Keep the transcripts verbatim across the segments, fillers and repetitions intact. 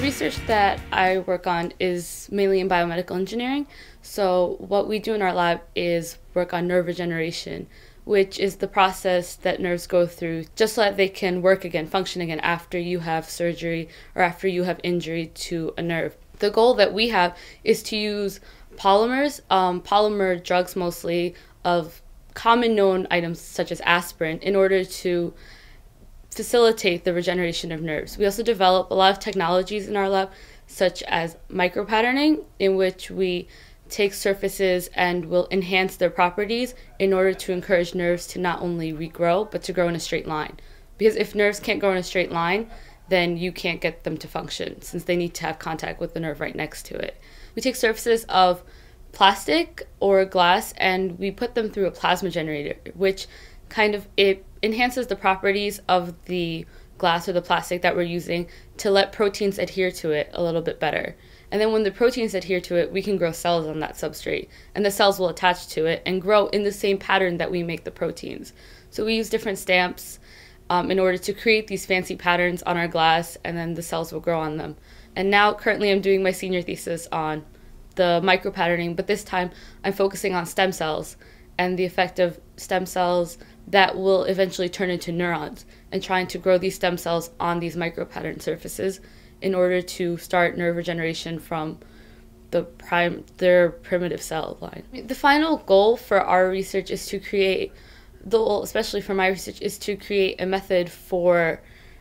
research that I work on is mainly in biomedical engineering. So what we do in our lab is work on nerve regeneration, which is the process that nerves go through just so that they can work again, function again after you have surgery or after you have injury to a nerve. The goal that we have is to use polymers, um, polymer drugs mostly, of common known items such as aspirin in order to facilitate the regeneration of nerves. We also develop a lot of technologies in our lab, such as micropatterning, in which we take surfaces and will enhance their properties in order to encourage nerves to not only regrow, but to grow in a straight line. Because if nerves can't grow in a straight line, then you can't get them to function, since they need to have contact with the nerve right next to it. We take surfaces of plastic or glass and we put them through a plasma generator, which kind of it enhances the properties of the glass or the plastic that we're using to let proteins adhere to it a little bit better. And then when the proteins adhere to it, we can grow cells on that substrate, and the cells will attach to it and grow in the same pattern that we make the proteins. So we use different stamps um, in order to create these fancy patterns on our glass, and then the cells will grow on them. And now currently I'm doing my senior thesis on the micropatterning, but this time I'm focusing on stem cells and the effect of stem cells that will eventually turn into neurons, and trying to grow these stem cells on these micropattern surfaces in order to start nerve regeneration from the prime, their primitive cell line. The final goal for our research is to create, the goal especially for my research, is to create a method for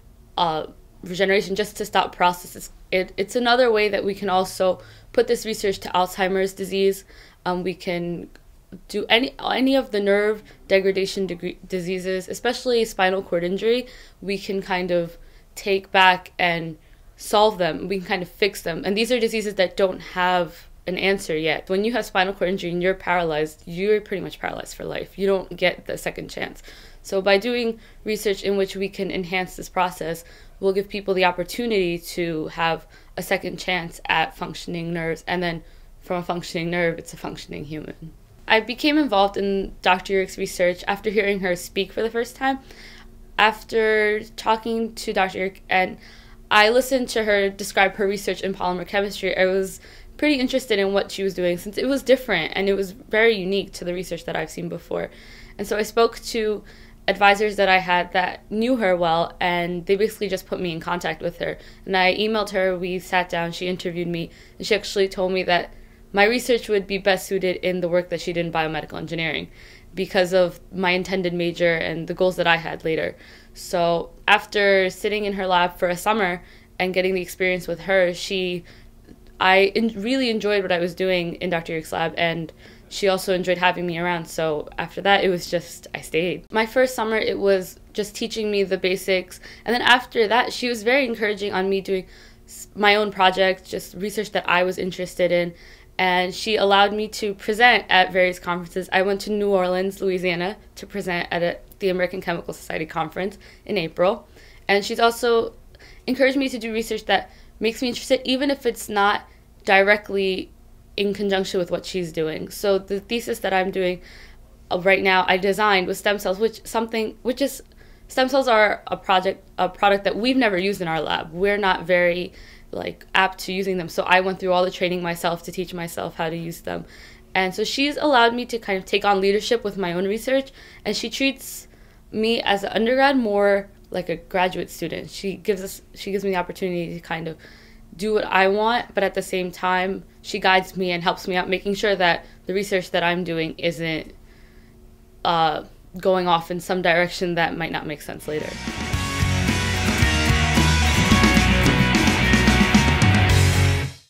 uh, regeneration just to stop processes. It, it's another way that we can also put this research to Alzheimer's disease. Um, we can do any any of the nerve degradation degree, diseases, especially spinal cord injury. We can kind of take back and solve them. We can kind of fix them. And these are diseases that don't have an answer yet. When you have spinal cord injury and you're paralyzed, you're pretty much paralyzed for life. You don't get the second chance. So by doing research in which we can enhance this process, we'll give people the opportunity to have a second chance at functioning nerves, and then from a functioning nerve, it's a functioning human. I became involved in Doctor Uhrich's research after hearing her speak for the first time. After talking to Doctor Uhrich and I listened to her describe her research in polymer chemistry, I was pretty interested in what she was doing, since it was different and it was very unique to the research that I've seen before. And so I spoke to advisors that I had that knew her well, and they basically just put me in contact with her. And I emailed her, we sat down, she interviewed me, and she actually told me that my research would be best suited in the work that she did in biomedical engineering because of my intended major and the goals that I had later. So after sitting in her lab for a summer and getting the experience with her, she, I in, really enjoyed what I was doing in Doctor Uhrich's lab, and she also enjoyed having me around. So after that, it was just, I stayed. My first summer, it was just teaching me the basics. And then after that, she was very encouraging on me doing my own project, just research that I was interested in. And she allowed me to present at various conferences. I went to New Orleans, Louisiana, to present at a, the American Chemical Society conference in April. And she's also encouraged me to do research that makes me interested, even if it's not directly in conjunction with what she's doing. So the thesis that I'm doing right now, I designed with stem cells, which something, which is, stem cells are a project, a product that we've never used in our lab. We're not very like apt to using them. So I went through all the training myself to teach myself how to use them. And so she's allowed me to kind of take on leadership with my own research, and she treats me as an undergrad more like a graduate student. She gives us, she gives me the opportunity to kind of do what I want, but at the same time, she guides me and helps me out, making sure that the research that I'm doing isn't uh, going off in some direction that might not make sense later.